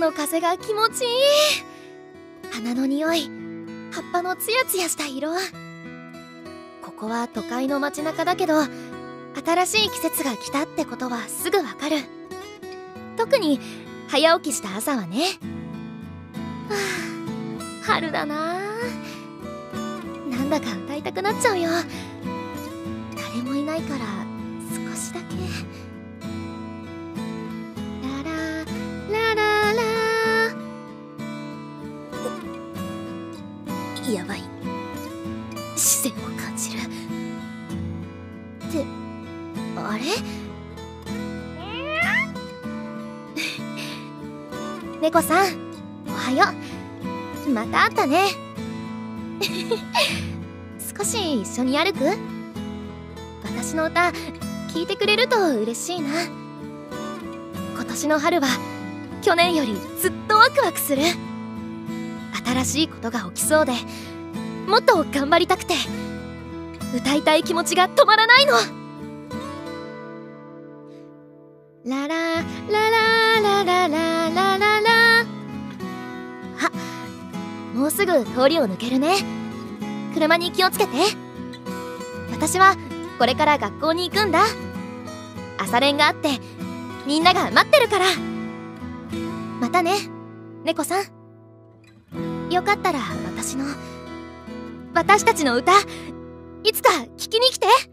の風が気持ちいい。花の匂い、葉っぱのツヤツヤした色。ここは都会の街中だけど、新しい季節が来たってことはすぐわかる。特に早起きした朝はね。はあ、春だなあ。なんだか歌いたくなっちゃうよ。誰もいないから少しだけ。ラララララ。やばい、視線を感じる。ってあれ？猫さん、おはよう。また会ったね。少し一緒に歩く？私の歌聞いてくれると嬉しいな。今年の春は去年よりずっとワクワクする。新しいことが起きそうで、もっと頑張りたくて、歌いたい気持ちが止まらないの。ララララララララララ。あ、もうすぐ通りを抜けるね。車に気をつけて。私はこれから学校に行くんだ。朝練があってみんなが待ってるから。またね、猫さん。よかったら私たちの歌、いつか聞きに来て。